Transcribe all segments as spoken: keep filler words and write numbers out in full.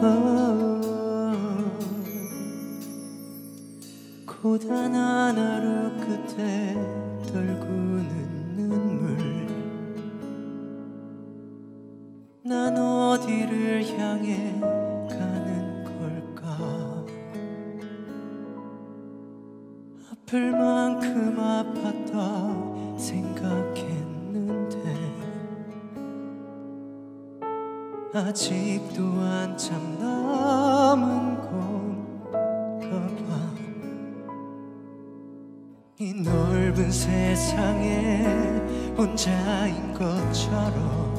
고단한 하루 끝에 떨구는 눈물, 난 어디를 향해 가는 걸까? 아플 만큼 아팠다 생각했는데 아직도 한참 남은 건가 봐. 이 넓은 세상에 혼자인 것처럼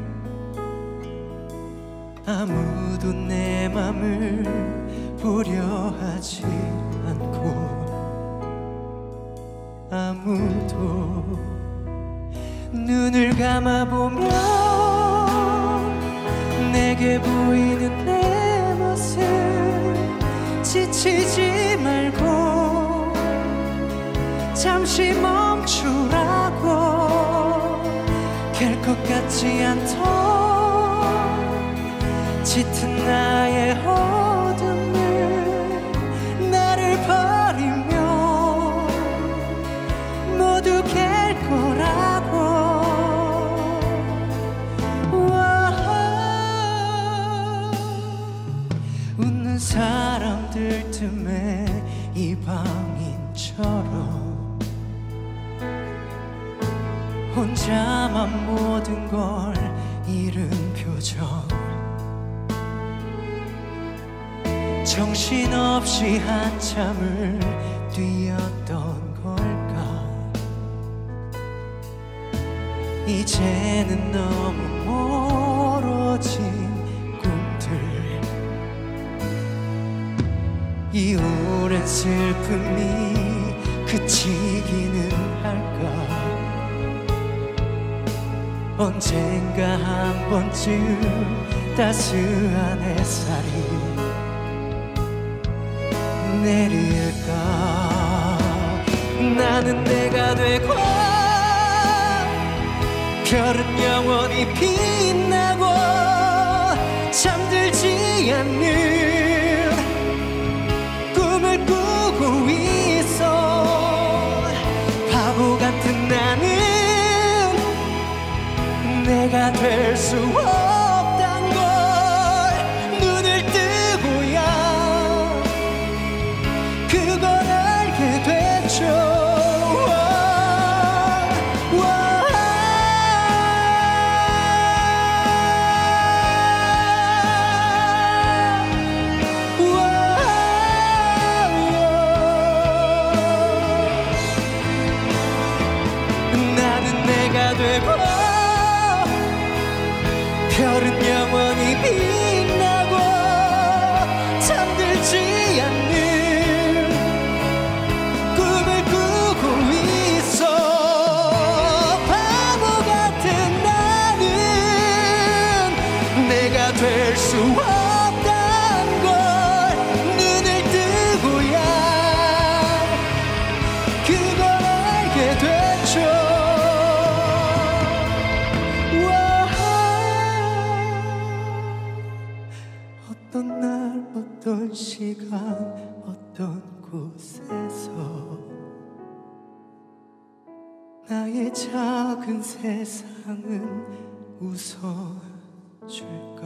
아무도 내 맘을 보려 하지 않고 아무도 눈을 감아보면 내게 보이는 내 모습 지치지 말고 잠시 멈추라고 깰 것 같지 않던 짙은 나의 어둠을 나를 버리며 모두 깰 거라고. 웃는 사람들 틈에 이방인처럼 혼자만 모든 걸 잃은 표정, 정신없이 한참을 뛰었던 걸까. 이제는 너무 멀어진 꿈들, 이 오랜 슬픔이 그치기는 할까. 언젠가 한 번쯤 따스한 햇살이 내릴까. 나는 내가 되고 별은 영원히 빛나고 잠들지 않는 꿈을 꾸고 있어. 바보 같은 나는 내가 될 수 없단 걸 눈을 뜨고야 그걸 알게 됐죠. 나는 내가 되고 별은 영원히 빛나고 잠들지 않는 꿈을 꾸고 있어. 바보 같은 나는 내가 될 수 없단 걸 눈을 뜨고야 그걸 알게 됐죠. 어떤 날 어떤 시간 어떤 곳에서 나의 작은 세상은 웃어줄까.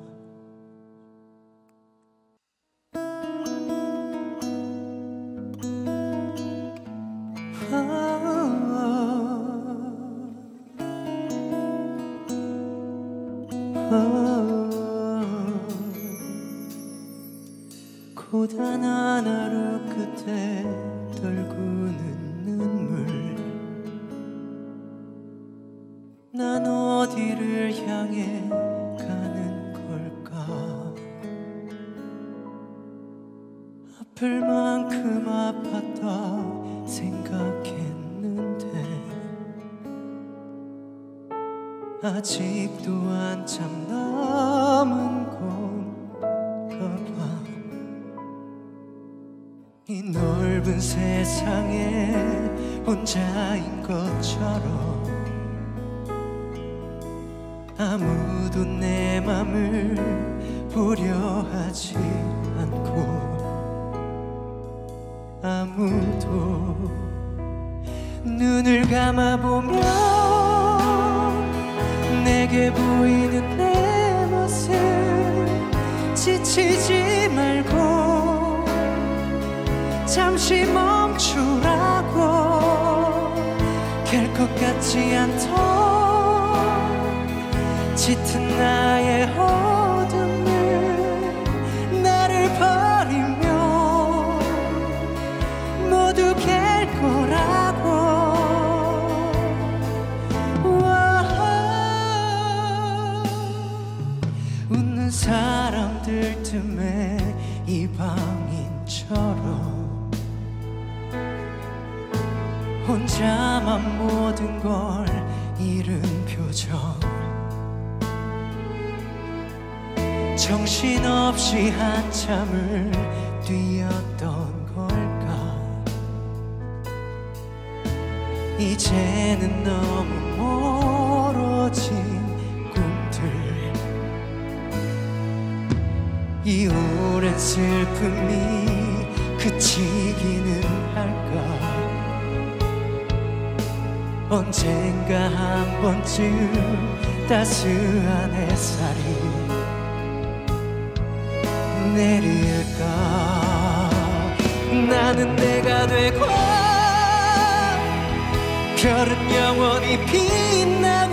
고단한 하루 끝에 떨구는 눈물, 난 어디를 향해 가는 걸까. 아플 만큼 아팠다 생각했는데 아직도 한참 남은 건가 봐. 이 넓은 세상에 혼자인 것처럼 아무도 내 맘을 보려 감아보면 내게 보이는 내 모습 지치지 말고 잠시 멈추라고 깰 것 같지 않던 짙은 나의 어둠을 나를 버리며 모두 깰 거라고 웃는 사람들 틈에 이방인처럼 혼자만 모든 걸 잃은 표정 정신없이 한참을 뛰었던 걸까 이제는 너무 멀어진 꿈들 이 오랜 슬픔이 그치기는 할까 언젠가 한 번쯤 따스한 햇살이 내릴까 나는 내가 되고 별은 영원히 빛나고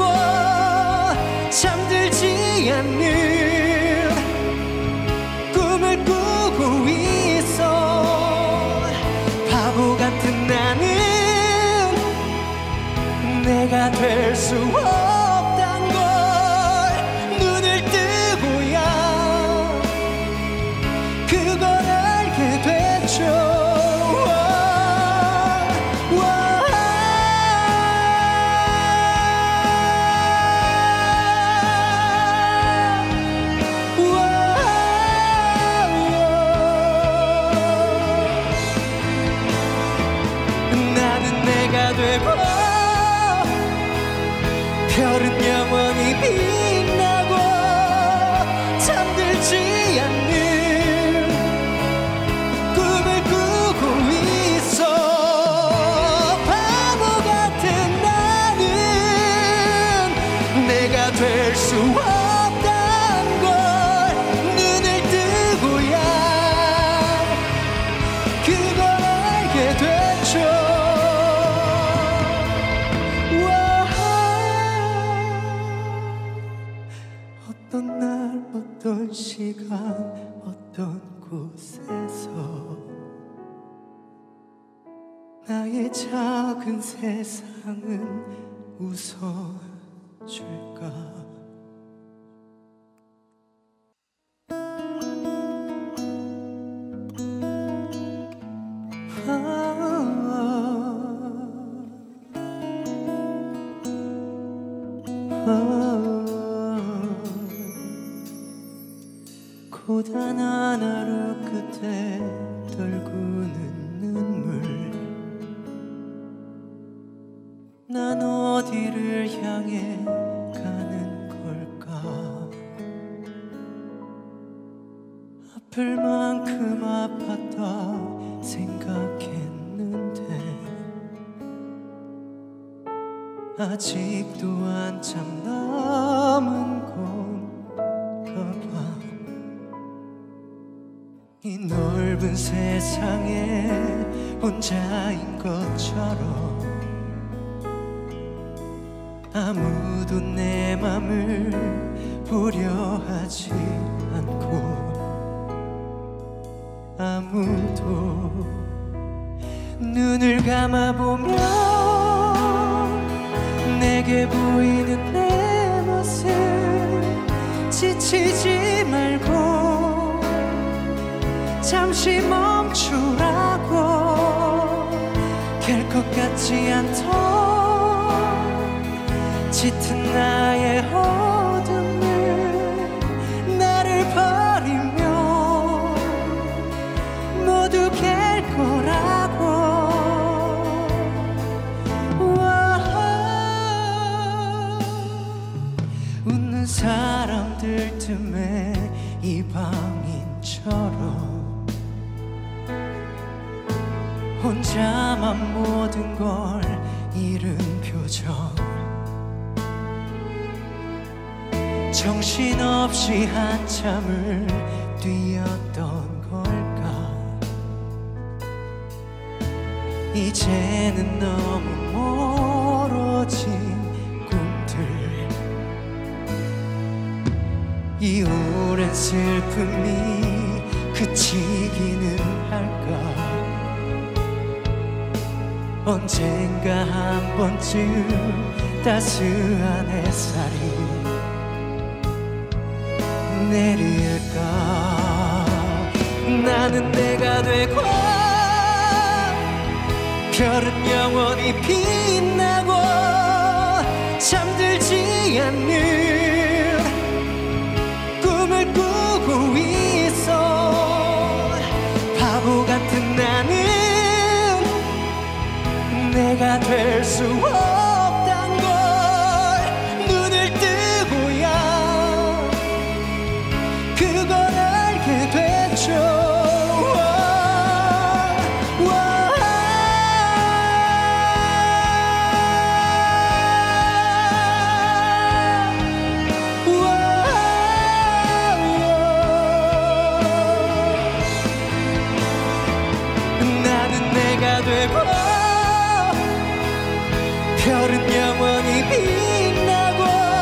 잠들지 않는 꿈을 꾸고 있어 바보 같은 나는 내가 될 수 없단 걸 눈을 뜨고야 그걸 알게 됐죠 나는 내가 되고 별은 영원히 빛나고 잠들지 않는 꿈을 꾸고 있어 바보 같은 나는 내가 될 수 없단 걸 눈을 뜨고야 그걸 알게 됐죠 어떤 날 어떤 시간 어떤 곳에서 나의 작은 세상은 웃어줄까 고단한 하루 끝에 떨구는 눈물 난 어디를 향해 가는 걸까 아플 만큼 아팠다 생각했는데 아직도 한참 남은 건가 봐 이 넓은 세상에 혼자인 것처럼 아무도 내 맘을 보려 하지 않고 아무도 눈을 감아보면 내게 보이는 내 모습 지치지 말고 잠시 멈추라고 깰 것 같지 않던 짙은 나의 어둠을 나를 버리며 모두 깰 거라고 웃는 사람들 틈에 이방인처럼 혼자만 모든 걸 잃은 잃은 표정 정신없이 한참을 뛰었던 걸까 이제는 너무 멀어진 꿈들 이 오랜 슬픔이 그치기는 할까 언젠가 한 번쯤 따스한 햇살이 내릴까 나는 내가 되고 별은 영원히 빛나고 잠들지 않는 꿈을 꾸고 있어 바보 같은 나는 내가 될 수 없단 걸 눈을 뜨고야 그걸 알게 됐죠 나는 내가 되고 별은 영원히 빛나고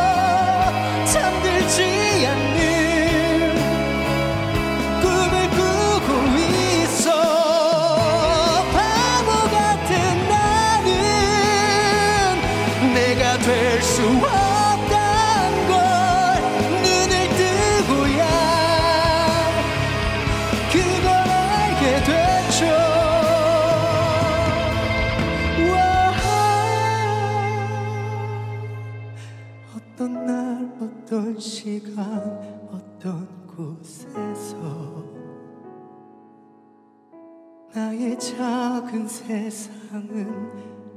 잠들지 않는 꿈을 꾸고 있어 바보 같은 나는 내가 될 수 없단 걸 눈을 뜨고야 그걸 알게 됐죠 어떤 날 어떤 시간 어떤 곳에서 나의 작은 세상은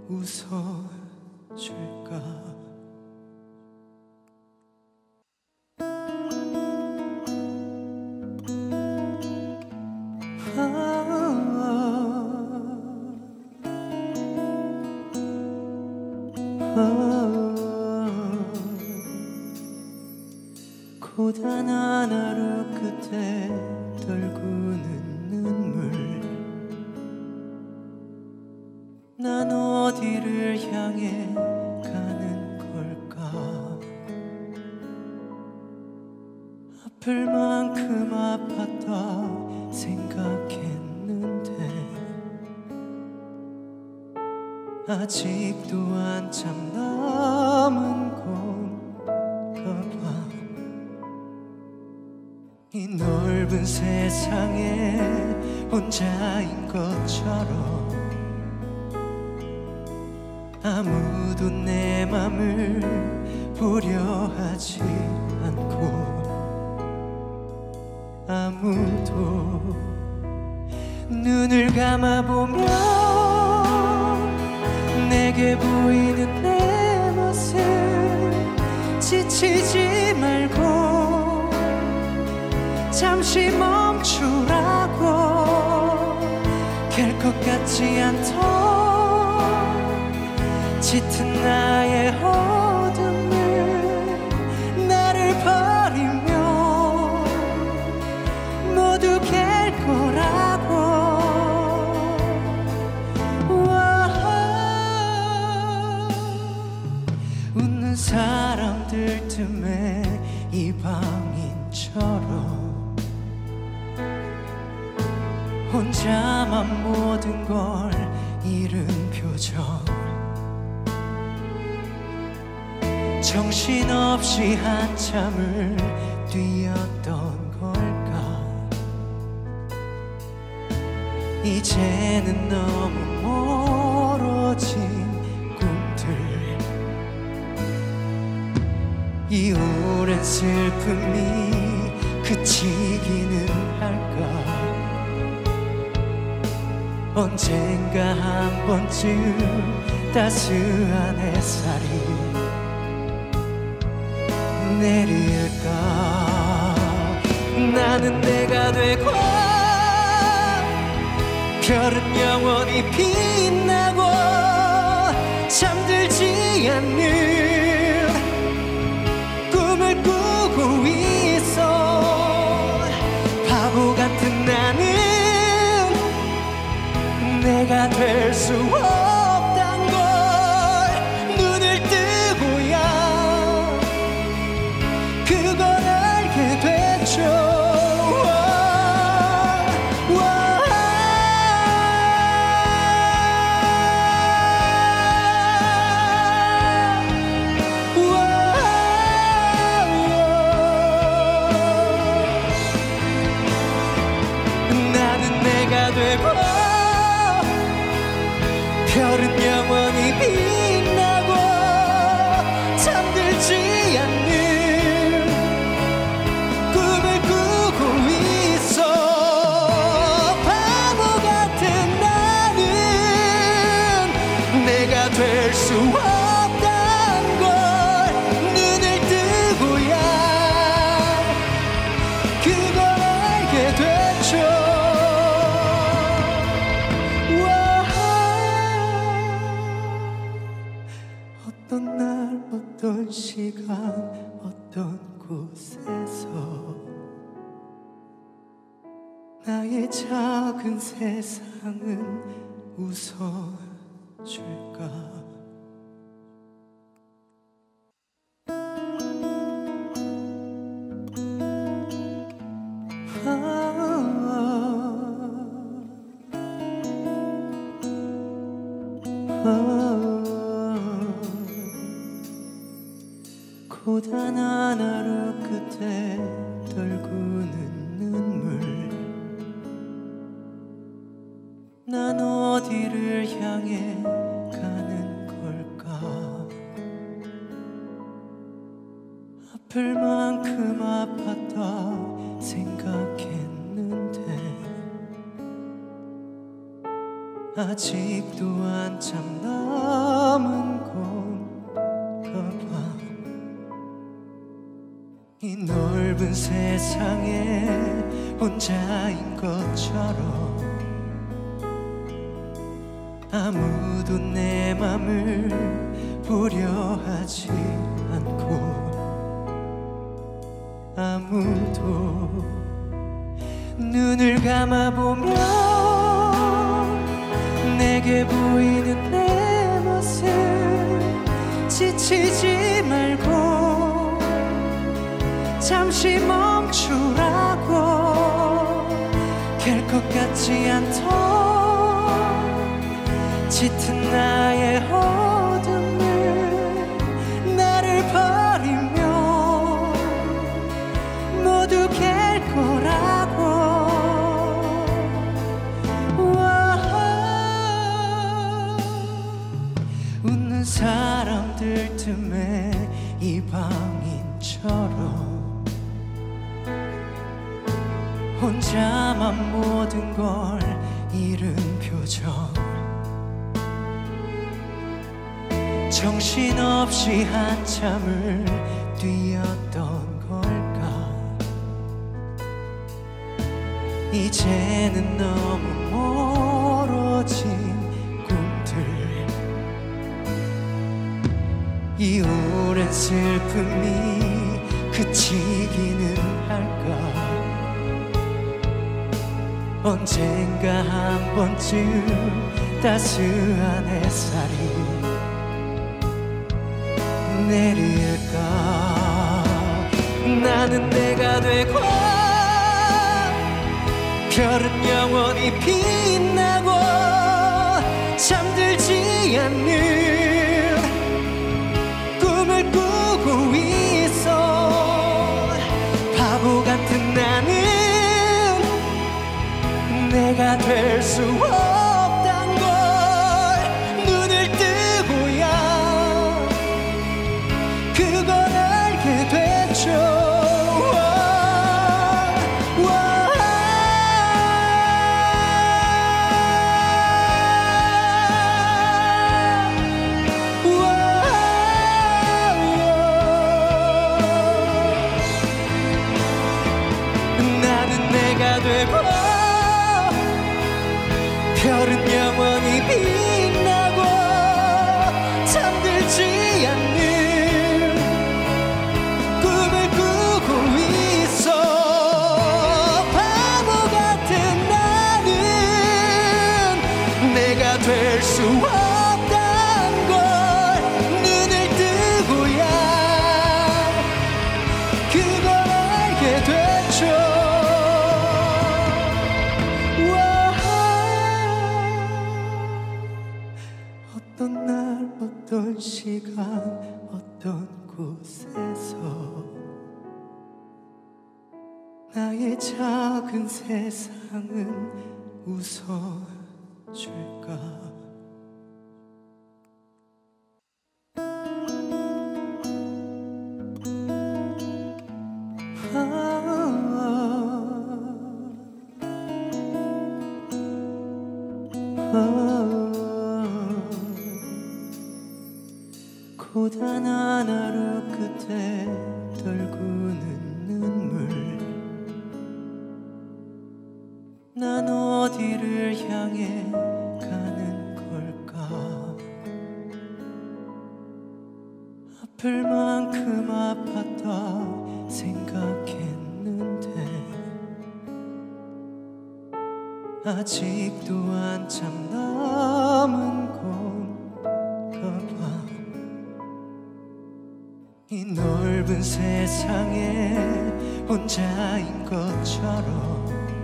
웃어줄까 고단한 하루 끝에 떨구는 눈물 난 어디를 향해 가는 걸까 아플 만큼 아팠다 생각했는데 아직도 한참 남은 건가 봐 이 넓은 세상에 혼자인 것처럼 아무도 내 맘을 보려 하지 않고 아무도 눈을 감아보면 내게 보이는 내 모습 지치지 말고 잠시 멈추라고 깰 것 같지 않던 짙은 나의 어둠을 나를 버리면 모두 깰 거라고 웃는 사람들 틈에 이방인처럼 혼자만 모든 걸 잃은 표정 정신없이 한참을 뛰었던 걸까 이제는 너무 멀어진 꿈들 이 오랜 슬픔이 그치기는 할까 언젠가 한 번쯤 따스한 햇살이 내릴까 나는 내가 되고 별은 영원히 빛나고 잠들 않는 꿈을 꾸고 있어. 바보 같은 나는 내가 될 수 없단 걸 눈을 뜨고야 그걸 알게 됐죠. 별은 영원히 빛나고 잠들지 않는 꿈을 꾸고 있어. 바보 같은 나는 내가 될 수 없단 걸 눈을 뜨고야 그걸 알게 됐죠. 어떤 날 어떤 시간 어떤 곳에서 나의 작은 세상은 웃어줄까. 고단한 하루 끝에 떨구는 눈물. 난 어디를 향해 가는 걸까. 아플 만큼 아팠다 생각했는데 아직도 한참 남은 건가 봐. 이 넓은 세상에 혼자인 것처럼 아무도 내 맘을 보려하지 않고 아무도 눈을 감아보면 내게 보이는 내 모습 지치지 말고 잠시 멈추라고 깰 것 같지 않던 짙은 나의 어둠을 나를 버리며 모두 깰 거라고. 웃는 사람들 틈에 이방인처럼 혼자만 모든 걸 잃은 표정. 정신없이 한참을 뛰었던 걸까. 이제는 너무 멀어진 꿈들. 이 오랜 슬픔이 그치기는 할까. 언젠가 한 번쯤 따스한 햇살이 내릴까. 나는 내가 되고 별은 영원히 빛나고 잠들지 않는 꿈을 꾸고 있어. 바보 같은 나는 내가 될 수 없단 걸 눈을 뜨고야 그걸 알게 됐죠. 나는 내가 되고 될 수 없단 걸 눈을 뜨고야 그걸 알게 됐죠. 어떤 날 어떤 시간 어떤 곳에서 나의 작은 세상은 웃어줄까. 아, 아, 고단한 하루 끝에 떨구는 눈물 난 어디를 향해 가는 걸까. 아플 만큼 아팠다 생각했는데 아직도 한참 남은 건가 봐. 이 넓은 세상에 혼자인 것처럼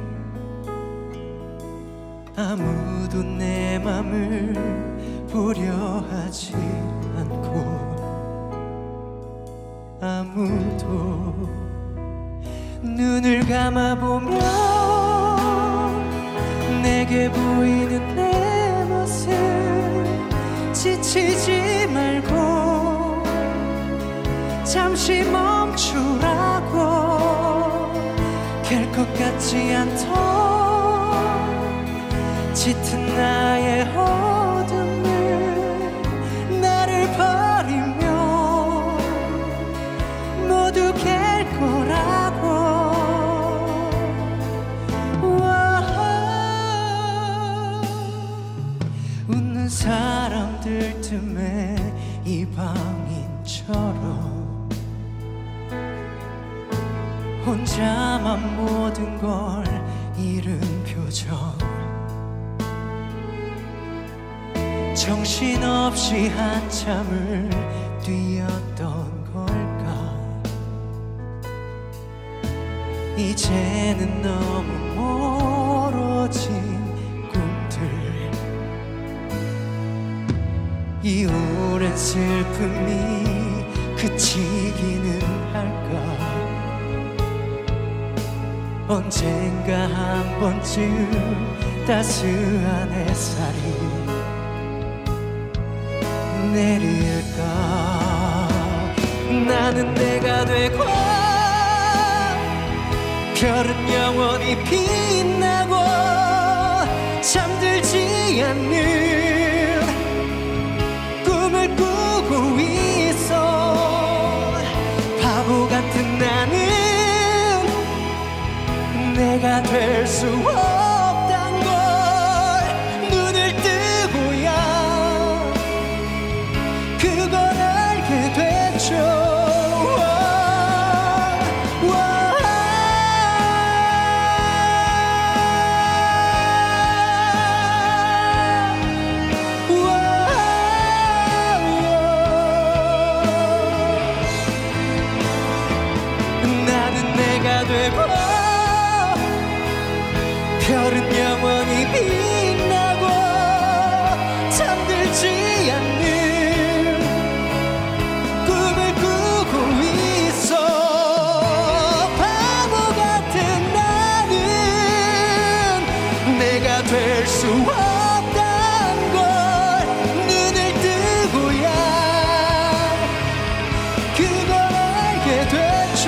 아무도 내 맘을 보려 하지 않고 아무도 눈을 감아보면 내게 보이는 내 모습 지치지 말고 잠시 멈추라고 깰 것 같지 않던 짙은 나의 어둠을 나를 버리며 모두 깰 거라고. 웃는 사람들 틈에 이방인처럼 혼자만 모든 걸 잃은 표정 정신없이 한참을 뛰었던 걸까. 이제는 너무 멀어진 꿈들 이 오랜 슬픔이 그치기는 할까. 언젠가 한 번쯤 따스한 햇살이 내릴까. 나는 내가 되고 별은 영원히 빛나고 잠들지 않는 꿈을 꾸고 있어. 바보 같은 나는 내가 될 수 없단 걸 눈을 뜨고야 그걸 알게 됐죠. 나는 내가 되고 별은 영원히 빛나고 잠들지 않는 꿈을 꾸고 있어. 바보 같은 나는 내가 될 수 없단 걸 눈을 뜨고야 그걸 알게 됐죠.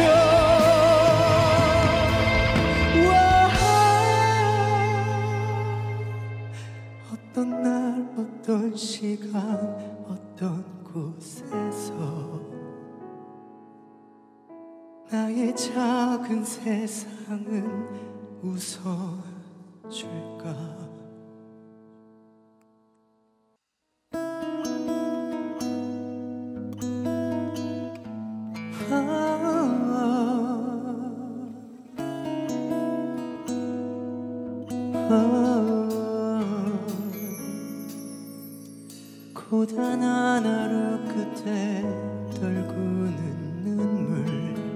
어떤 날 어떤 시간 어떤 곳에서 나의 작은 세상은 웃어줄까. 아, 아, 아. 고단한 하루 끝에 떨구는 눈물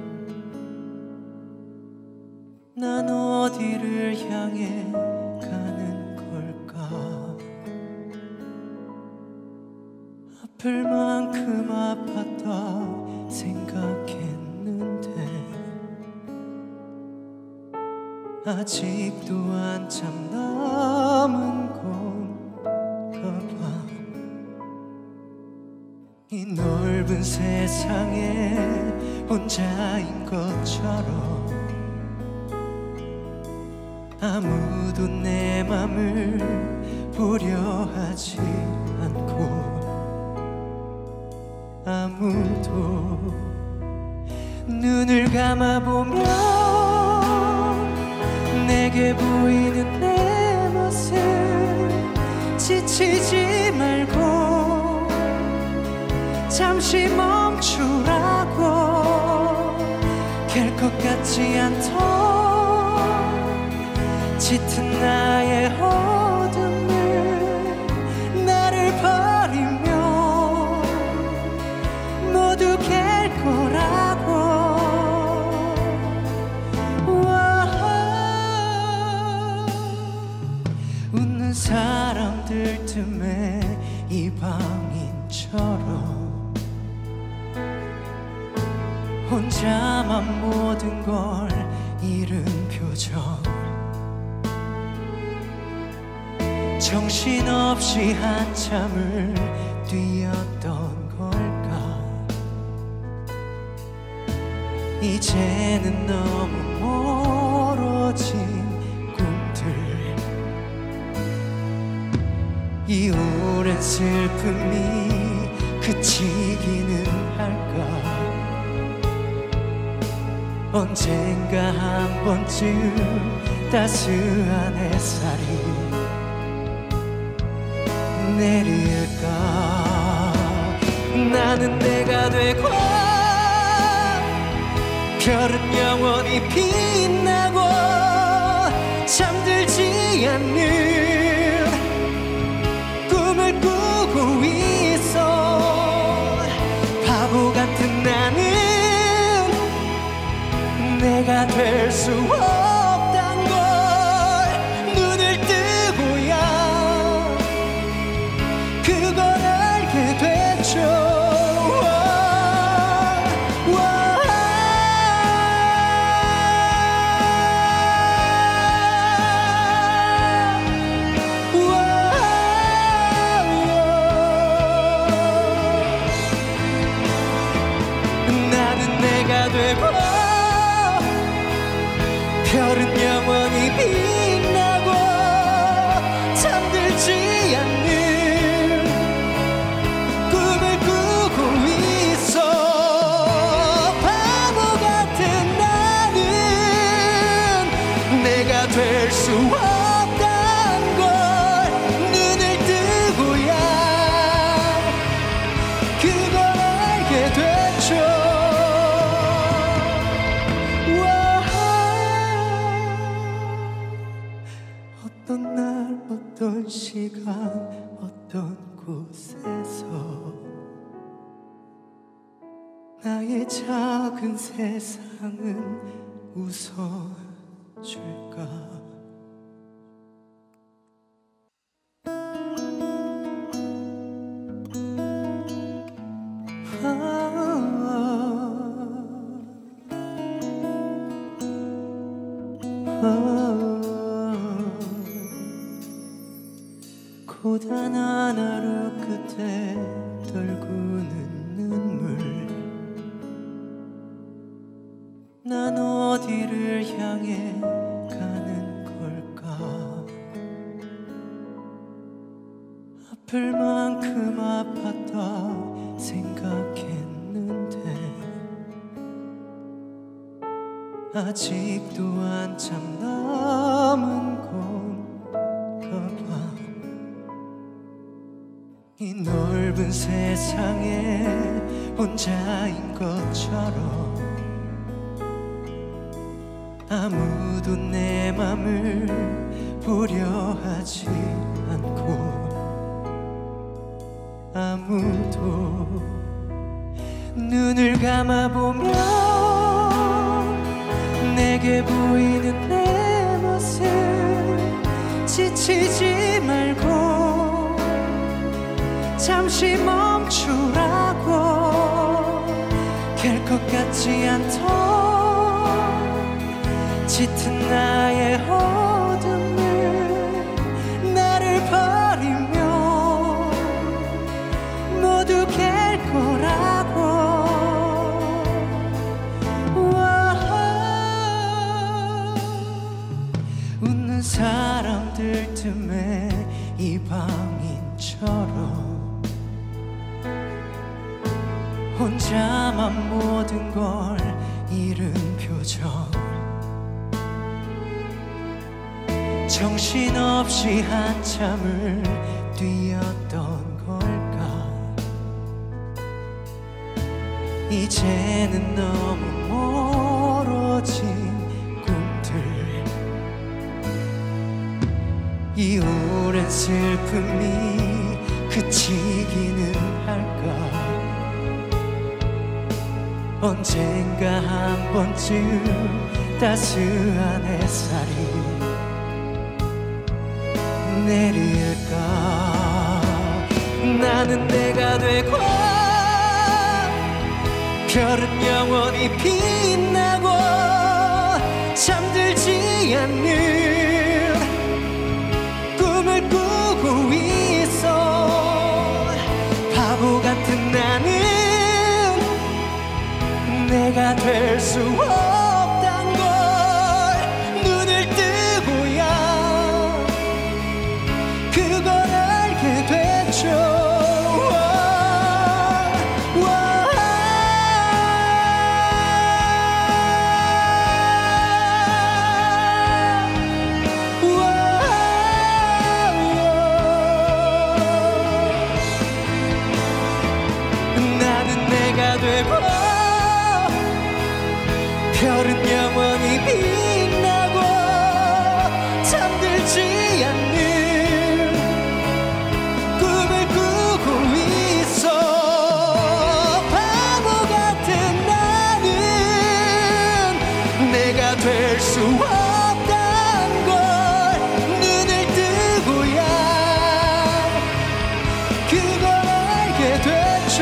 난 어디를 향해 가는 걸까 아플 만큼 아팠다 생각했는데 아직도 한참 남은 건가 봐 이 넓은 세상에 혼자인 것처럼 아무도 내 맘을 보려 하지 않고 아무도 눈을 감아보면 내게 보이는 내 모습 지치지 말고 잠시 멈추라고 깰 것 같지 않던 짙은 나의 어둠을 나를 버리면 모두 깰 거라고 웃는 사람들 틈에 이방인처럼 혼자만 모든 걸 잃은 표정 정신없이 한참을 뛰었던 걸까 이제는 너무 멀어진 꿈들 이 오랜 슬픔이 그치기는 할까 언젠가 한 번쯤 따스한 햇살이 내릴까 나는 내가 되고 별은 영원히 빛나고 잠들지 않는 꿈을 꾸고 있어 바보 같은 나는 내가 될 수 없단 걸 눈을 뜨고야 그걸 알게 됐죠 나는 내가 되고 별은 영원히 빛나고 잠들지 않는 꿈을 꾸고 있어 바보 같은 나는 내가 될 수 없단 걸 눈을 뜨고야 그걸 알게 됐죠 어떤 날 어떤 시간 어떤 곳에서 나의 작은 세상은 웃어줄까 고단한 하루 끝에 떨구는 눈물 난 어디를 향해 가는 걸까 아플 만큼 아팠다 생각했는데 아직도 한참 남은 건가 봐 이 넓은 세상에 혼자인 것처럼 아무도 내 맘을 보려 하지 않고 아무도 눈을 감아보면 내게 보이는 내 모습 지치지 말고 잠시 멈추라고 깰 것 같지 않던 짙은 나의 어둠을 나를 버리며 모두 깰 거라고 웃는 사람들 틈에 이방인처럼 혼자만 모든 걸 잃은 표정 정신없이 한참을 뛰었던 걸까 이제는 너무 멀어진 꿈들 이 오랜 슬픔이 그치기는 할까 언젠가 한 번쯤 따스한 햇살이 내릴까 나는 내가 되고 별은 영원히 빛나고 잠들지 않는 꿈을 꾸고 있어 바보 같은 나는 내가 될 수 없단 걸 눈을 뜨고야 그걸 알게 됐죠 나는 내가 되고 별은 영원히 빛나고 잠들지 않는 꿈을 꾸고 있어 바보 같은 나는 내가 될 수 없단 걸 눈을 뜨고야 그걸 알게 됐죠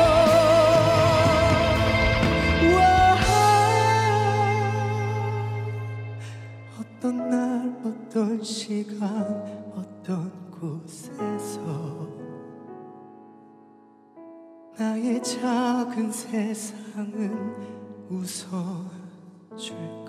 어떤 날 어떤 시간 어떤 곳에서 나의 작은 세상은 웃어줄까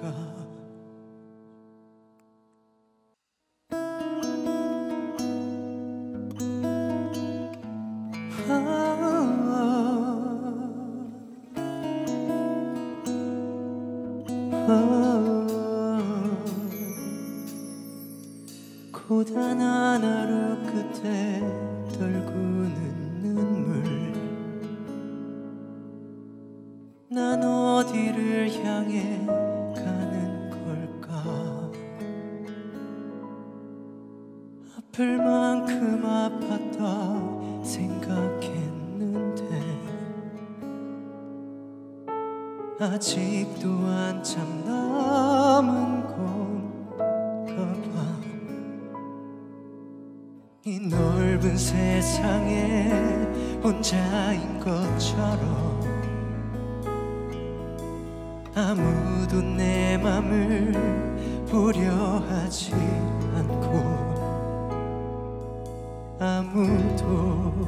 고단한 하루 끝에 떨구는 눈물 난 어디를 향해 가는 걸까 아플 만큼 아팠다 생각했는데 아직도 한참 남은 건가 봐 이 넓은 세상에 혼자인 것처럼 아무도 내 맘을 보려 하지 않고 아무도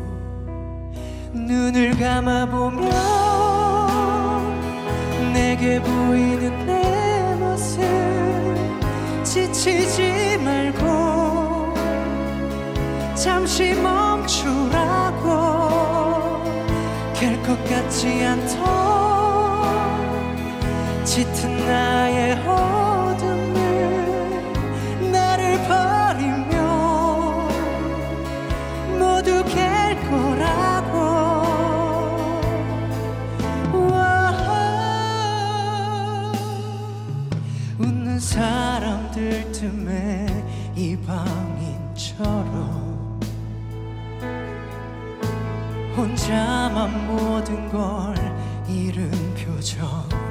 눈을 감아보면 내게 보이는 내 모습 지치지 말고 잠시 멈추라고 깰 것 같지 않던 짙은 나의 어둠을 나를 버리며 모두 깰 거라고 웃는 사람들 틈에 이방인처럼 혼자만 모든 걸 잃은 표정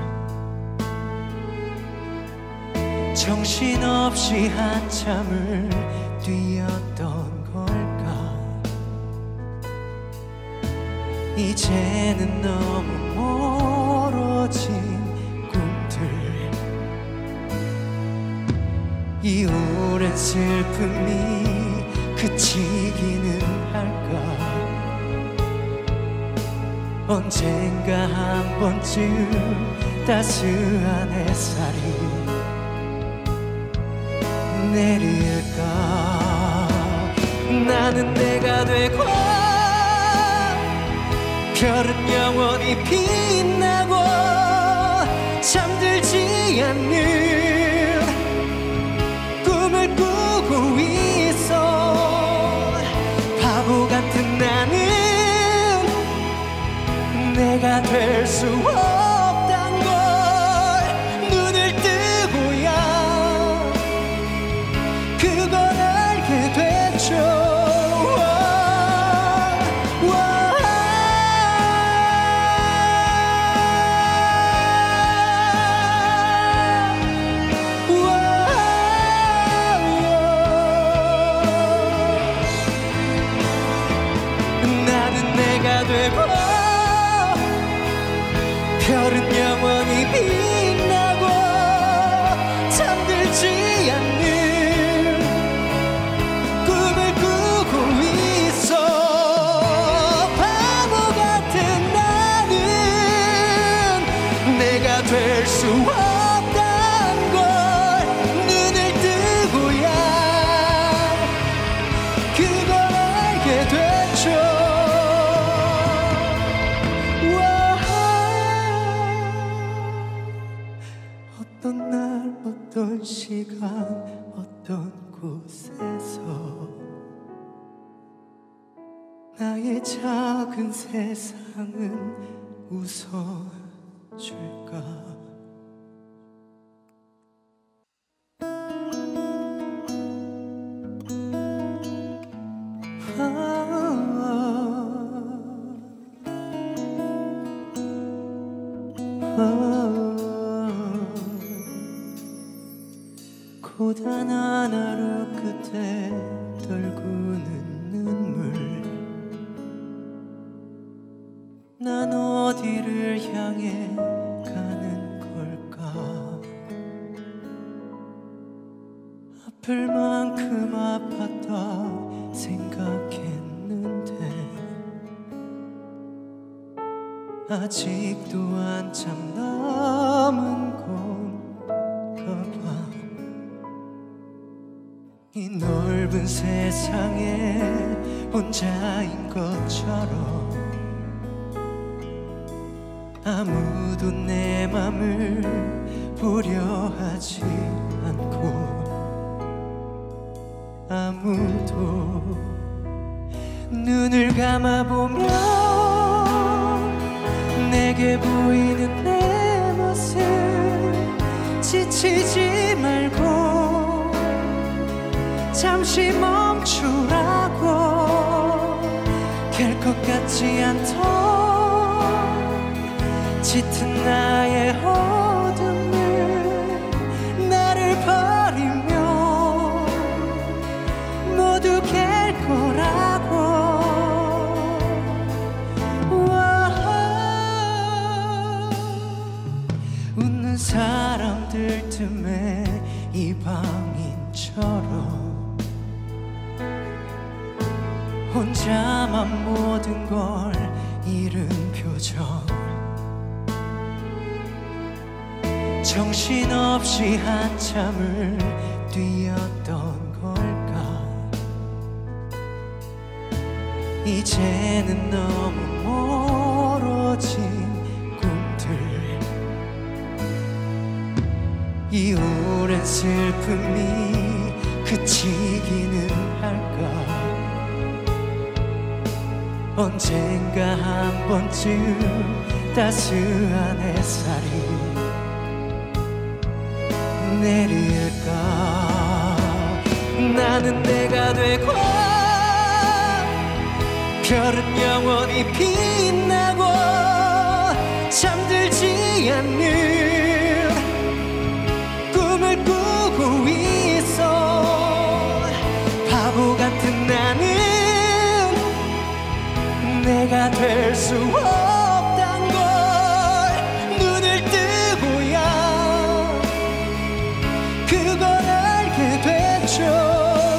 정신없이 한참을 뛰었던 걸까 이제는 너무 멀어진 꿈들 이 오랜 슬픔이 그치기는 할까 언젠가 한 번쯤 따스한 햇살이 내릴까 나는 내가 되고 별은 영원히 빛나고 잠들지 않는 꿈을 꾸고 있어 바보 같은 나는 내가 될 수 없단 걸 눈을 뜨고야 그걸 알게 됐죠 나는 내가 되고 별은 영원히 빛나고 잠들지 않는 꿈을 꾸고 있어 바보 같은 나는 내가 될 수 없단 걸 눈을 뜨고야 그걸 알게 됐죠 어떤 날 어떤 시간 어떤 곳에서 나의 작은 세상은 웃어줄까 고단한 하루 끝에 떨구는 눈물 난 어디를 향해 가는 걸까 아플 만큼 아팠다 생각했는데 아직도 한참 남은 건가 봐 이 넓은 세상에 혼자인 것처럼 아무도 내 맘을 보려 하지 않고 아무도 눈을 감아보면 내게 보이는 내 모습 지치지 말고 잠시 멈추라고 될 것 같지 않던 짙은 나의 어둠을 나를 버리며 모두 갤 거라고 웃는 사람들 틈에 이방인처럼 혼자만 모든 걸 잃은 표정 정신없이 한참을 뛰었던 걸까 이제는 너무 멀어진 꿈들 이 오랜 슬픔이 그치기는 할까 언젠가 한 번쯤 따스한 햇살이 내릴까 나는 내가 되고 별은 영원히 빛나고 잠들지 않는 꿈을 꾸고 있어. 바보 같은 나는 내가 될 수 없단 걸 눈을 뜨고야 그걸 알게 됐죠.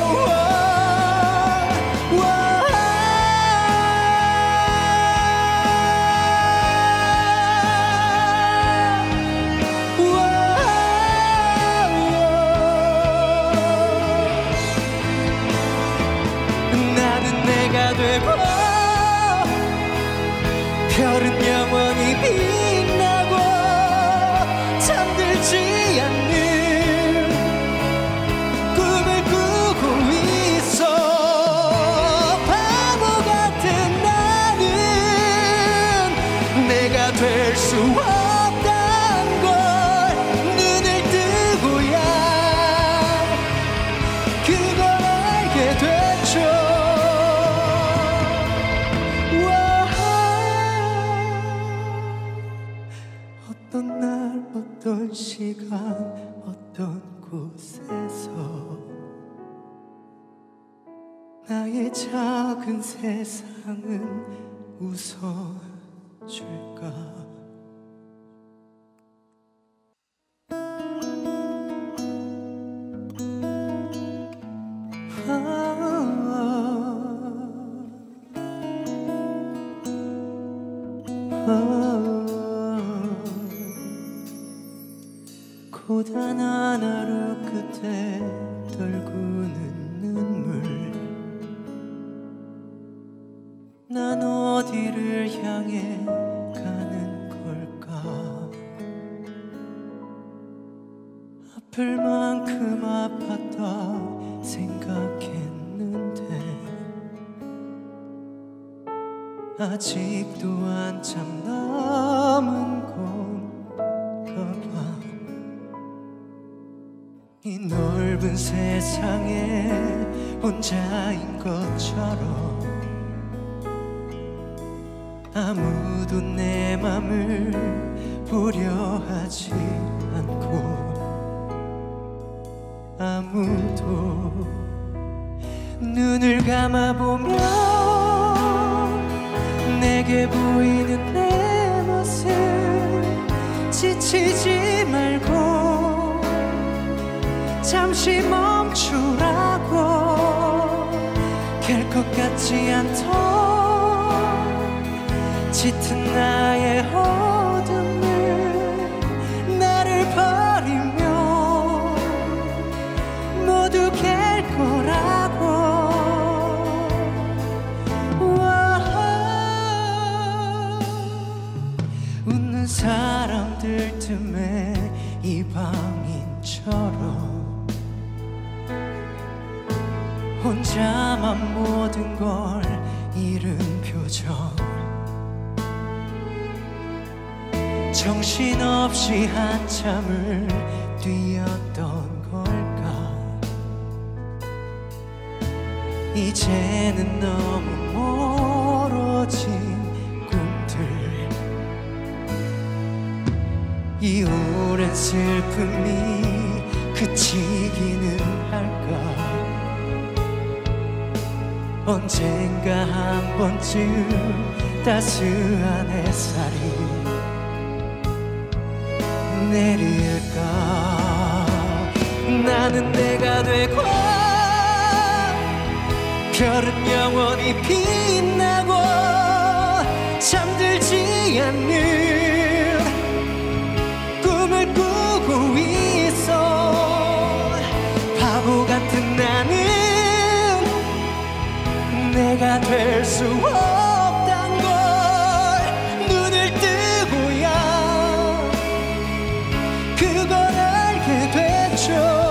별은 영원히 빛나고 잠들지 않는 꿈을 꾸고 있어. 바보 같은 나는 내가 될 수 없단 걸 눈을 뜨고야 그걸 알게 됐죠. 어떤 날 어떤 시간 어떤 곳에서 나의 작은 세상은 웃어줄까. 고단한 하루 끝에 떨구는 눈물, 난 어디를 향해 가는 걸까. 아플 만큼 아팠다 생각했는데 아직도 한참 남은 건가 봐. 이 넓은 세상에 혼자인 것처럼 아무도 내 맘을 보려 하지 않고 아무도 눈을 감아보면 내게 보이는 내 모습 지치지 말고 잠시 멈추라고. 될 것 같지 않던 짙은 나의 어둠을 나를 버리면 모두 갤 거라고. 웃는 사람들 틈에 이방인처럼 혼자만 모든 걸 잃은 표정, 정신없이 한참을 뛰었던 걸까. 이제는 너무 멀어진 꿈들, 이 오랜 슬픔이 그치기는 할까. 언젠가 한 번쯤 따스한 햇살이 내릴까. 나는 내가 되고 별은 영원히 빛나고 잠들지 않는 꿈을 꾸고 있어. 바보 같은 나는 내가 될 수 없단 걸 눈을 뜨고야 그걸 알게 됐죠.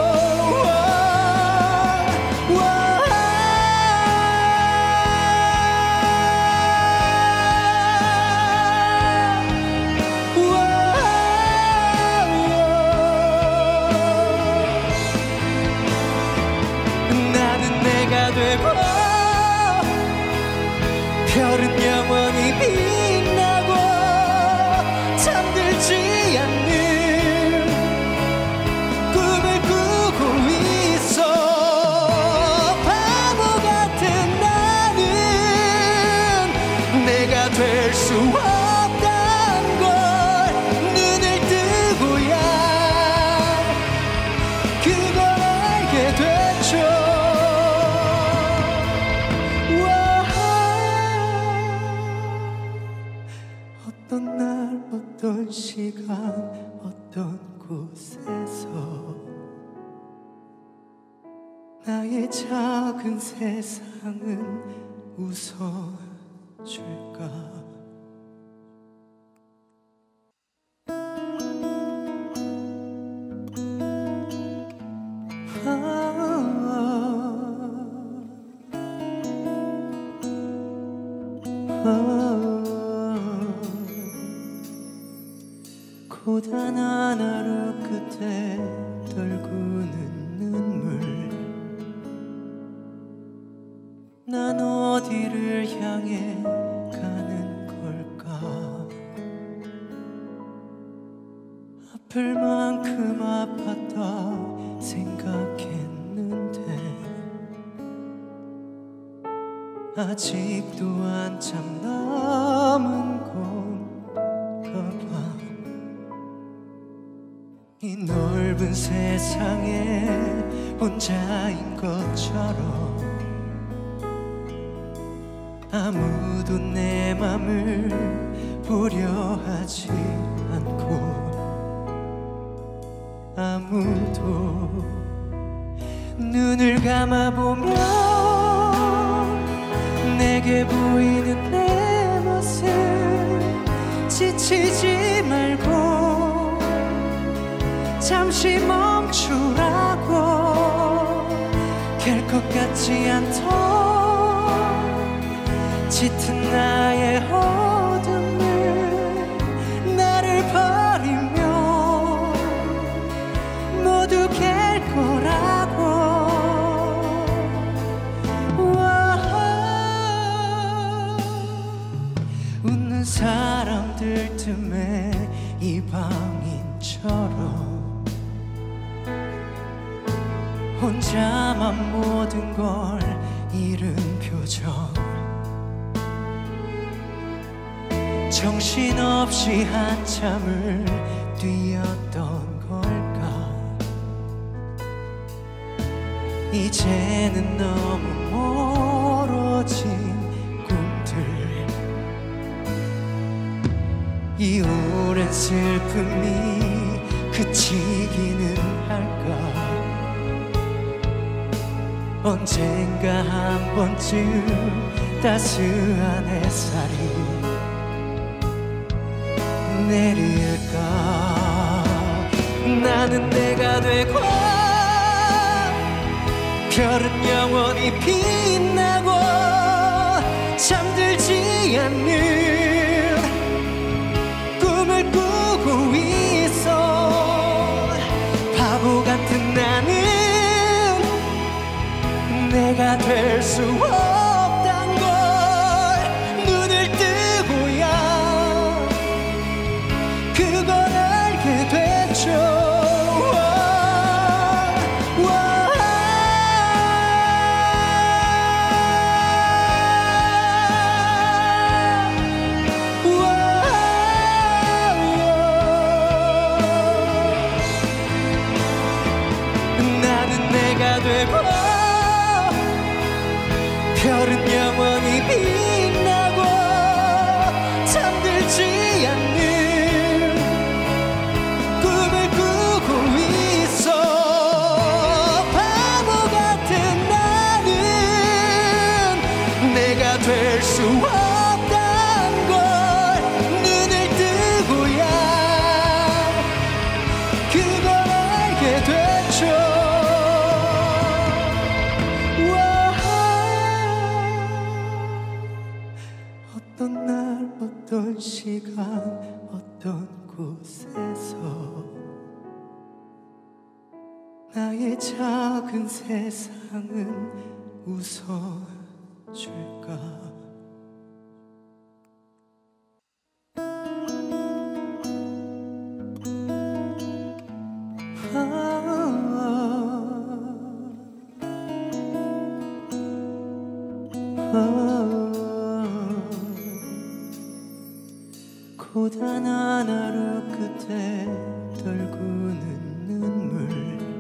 나는 내가 되고 별은 영원히 빛나고 잠들지 않는 꿈을 꾸고 있어. 바보 같은 나는 내가 될 수 없단 걸 눈을 뜨고야 그걸 알게 됐죠. 어떤 날 어떤 시간 어떤 곳에서 나의 작은 세상은 웃어줄까. 고단한 하루 끝에 떨구는 눈물. 난 어디를 향해 가는 걸까. 아플 만큼 아팠다 생각했는데 아직도 한참 남은 건가 봐. 이 넓은 세상에 혼자인 것처럼 아무도 내 맘을 보려 하지 않고 아무도 눈을 감아보면 내게 보이는 내 모습 지치지 말고 잠시 멈추라고 깰 것 같지 않던 짙은 나의 어둠을 나를 버리며 모두 깰 거라고. 웃는 사람들 틈에 이방인처럼 혼자만 모든 걸 잃은 표정. 정신없이 한참을 뛰었던 걸까. 이제는 너무 멀어진 꿈들. 이 오랜 슬픔이 그치기는 할까. 언젠가 한 번쯤 따스한 햇살이 내릴까. 나는 내가 되고 별은 영원히 빛나고 잠들지 않는 꿈을 꾸고 있어. 바보 같은 나는 내가 될 수 없단 걸 눈을 뜨고야 그걸 알게 됐죠. 나는 내가 되고 별은 영원히 빛나고 잠들지 않는 꿈을 꾸고 있어. 바보 같은 나는 내가 될 수 없단 걸 눈을 뜨고야 그걸 알게 됐죠. 어떤 날 어떤 시간 어떤 곳에서 나의 작은 세상은 웃어줄까. 고단한 하루 끝에 떨구는 눈물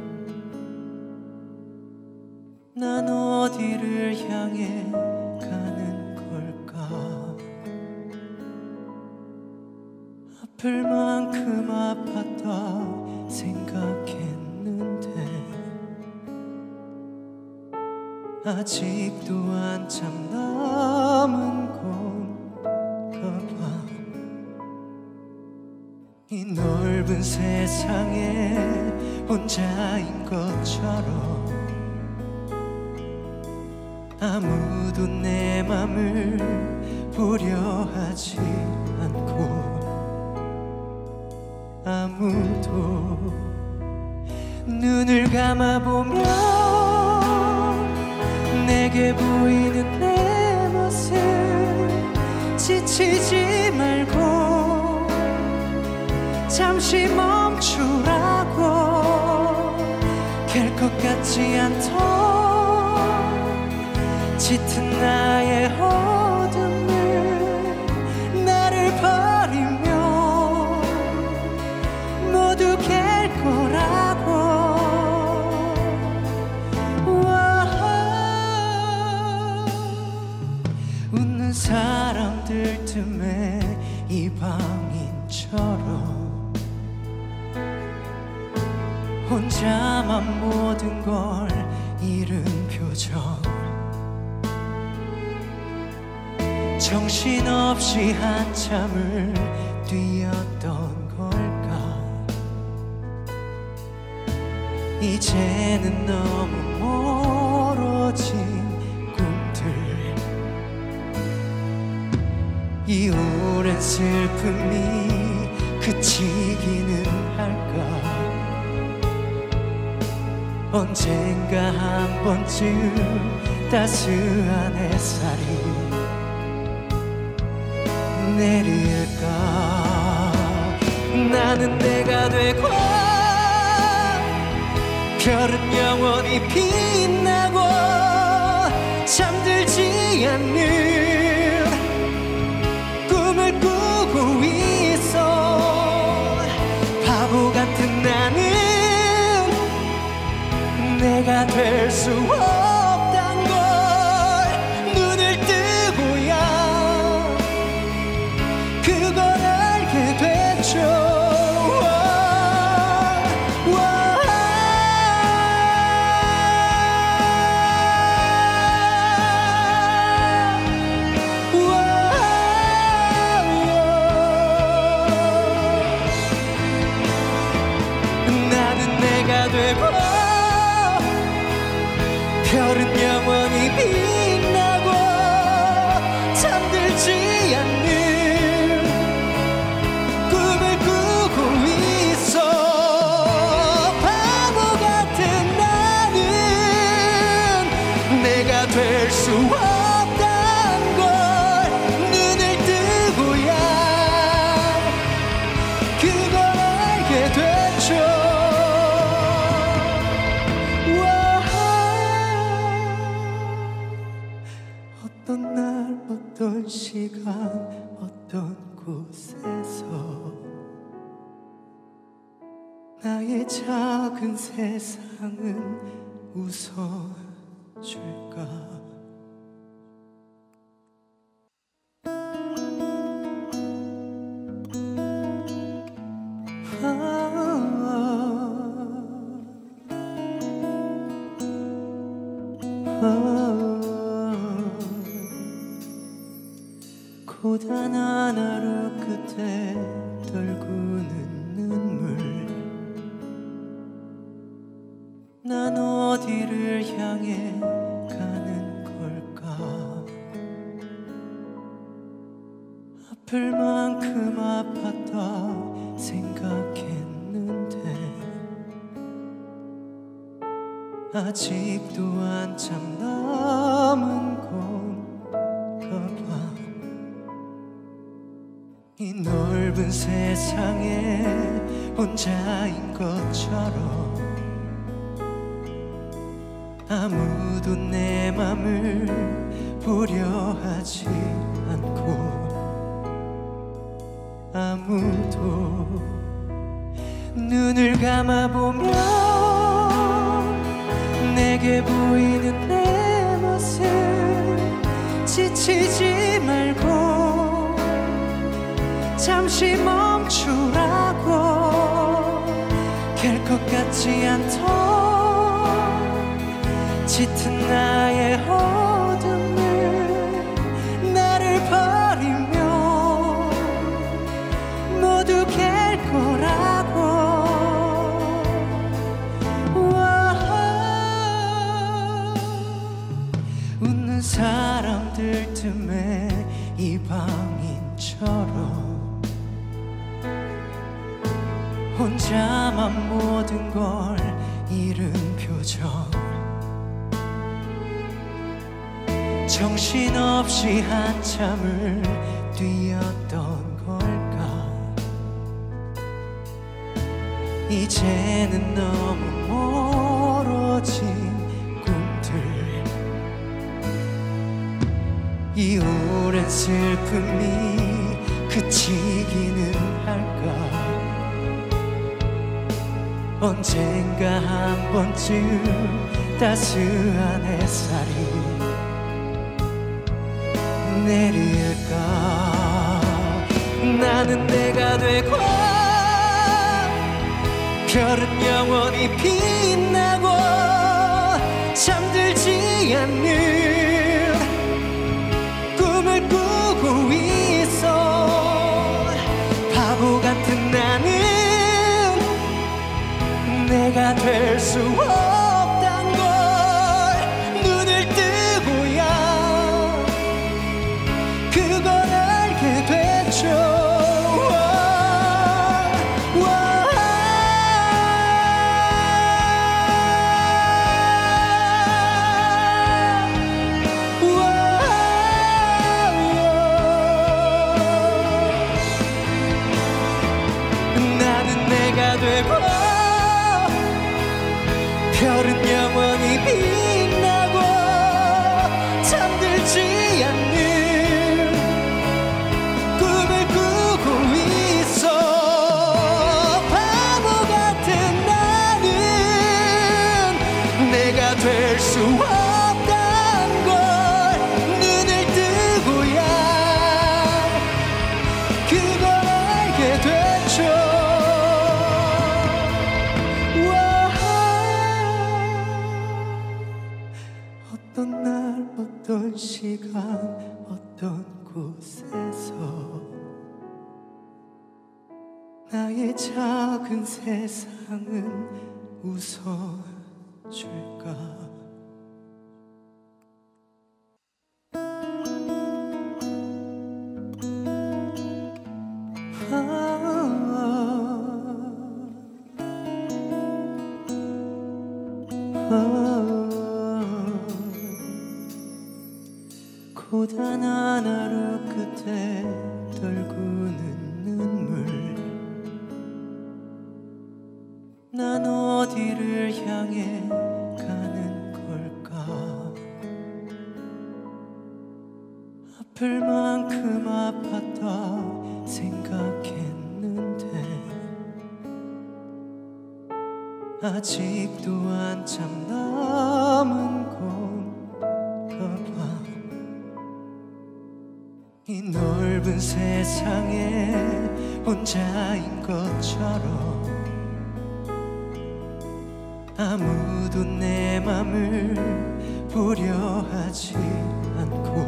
난 어디를 향해 가는 걸까 아플 만큼 아팠다 생각했는데 아직도 한참 남은 건가 봐 이 넓은 세상에 혼자인 것처럼 아무도 내 맘을 보려 하지 않고 아무도 눈을 감아보면 내게 보이는 내 모습 지치지 말고 잠시 멈추라고 깰 것 같지 않던 짙은 나의 어둠을 나를 버리며 모두 깰 거라고 웃는 사람들 틈에 이방인처럼 혼자만 모든 걸 잃은 표정 정신없이 한참을 뛰었던 걸까 이제는 너무 멀어진 꿈들 이 오랜 슬픔이 그치기는 할까 언젠가 한 번쯤 따스한 햇살이 내릴까 나는 내가 되고 별은 영원히 빛나고 잠들지 않는 꿈을 꾸고 있어 바보 같은 나는 내가 될 수 없단 걸 눈을 뜨고야 그걸 알게 됐죠 나는 내가 되고 별은 영원히 빛나고 잠들지 않는 꿈을 꾸고 있어 바보 같은 나는 내가 될 수 없단 걸 눈을 뜨고야 그걸 알게 됐죠 어떤 날 어떤 시간 어떤 곳에서 나의 작은 세상은 웃어줄까 고단한 하루 끝에 떨구는 눈물 난 어디를 향해 가는 걸까 아플 만큼 아팠다 생각했는데 아직도 한참 남은 건가 봐 이 넓은 세상에 혼자인 것처럼 아무도 내 맘을 부려하지 않고 아무도 눈을 감아보면 내게 보이는 내 모습 지치지 말고 잠시 멈추라고 깰 것 같지 않던 짙은 나의 어둠을 나를 버리며 모두 깰 거라고 웃는 사람들 틈에 이방인처럼 혼자만 모든 걸 잃은 표정 정신없이 한참을 뛰었던 걸까 이제는 너무 멀어진 꿈들 이 오랜 슬픔이 그치기는 할까 언젠가 한 번쯤 따스한 햇살이 내릴까 나는 내가 되고 별은 영원히 빛나고 잠들지 않는 꿈을 꾸고 있어 바보 같은 나는 내가 될 수 없단 걸 눈을 뜨고야 그걸 알게 됐죠 나는 내가 되고 별은 영원히 빛나고 잠들지 않는 꿈을 꾸고 있어 바보 같은 나는 내가 될 수 없단 걸 눈을 뜨고야 그걸 알게 됐죠 어떤 날 어떤 시간 어떤 곳에서 나의 작은 세상은 웃어줄까 고단한 하루 끝에 떨구는 눈물 난 어디를 향해 가는 걸까 아플 만큼 아팠다 생각했는데 아직도 한참 남은 건가 봐 이 넓은 세상에 혼자인 것처럼 아무도 내 맘을 보려하지 않고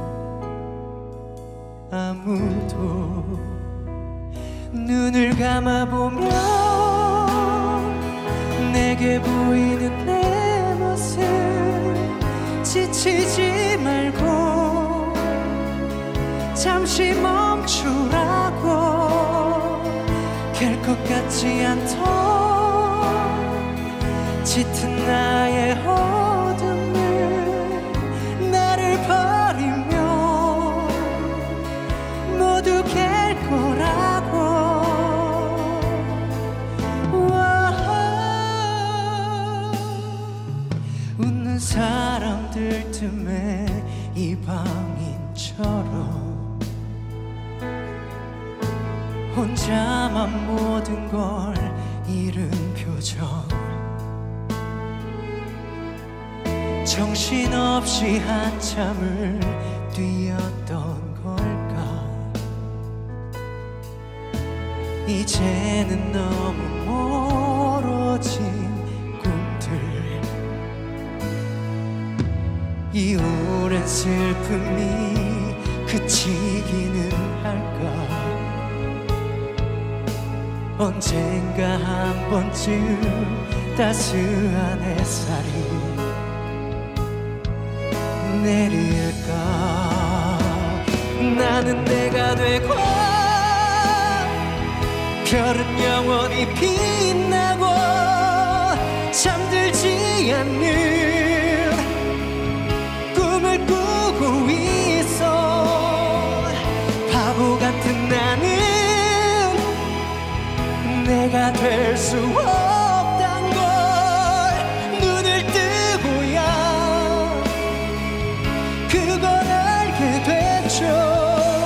아무도 눈을 감아보면 내게 보이는 내 모습 지치지 말고 잠시 멈추라고 깰 것 같지 않던 짙은 나의 어둠을 나를 버리며 모두 깰 거라고 웃는 사람들 틈에 이방인처럼 혼자만 모든 걸 잃은 표정 정신없이 한참을 뛰었던 걸까 이제는 너무 멀어진 꿈들 이 오랜 슬픔이 그치기는 할까 언젠가 한 번쯤 따스한 햇살이 내릴까 나는 내가 되고 별은 영원히 빛나고 잠들지 않는 꿈을 꾸고 있어 바보 같은 나는 내가 될 수 없단 걸 눈을 뜨고야 그걸 알게 됐죠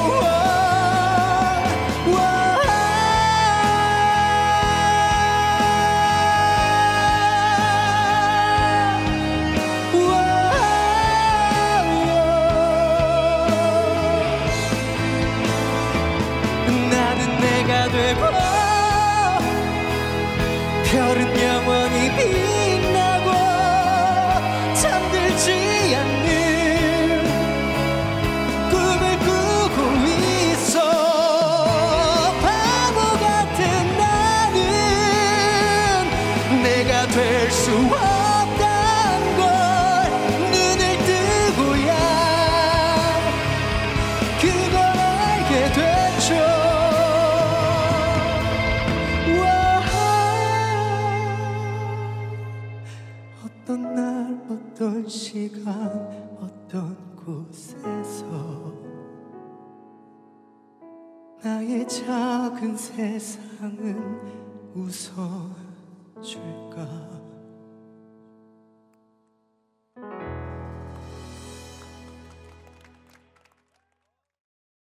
나는 내가 되고 별은 영원히 빛나고 잠들지 않는 꿈을 꾸고 있어 바보 같은 나는 내가 될 수 없단 걸 눈을 뜨고야 그걸 알게 됐죠 어떤 날 어떤 시간 어떤 곳에서 나의 작은 세상은 웃어줄까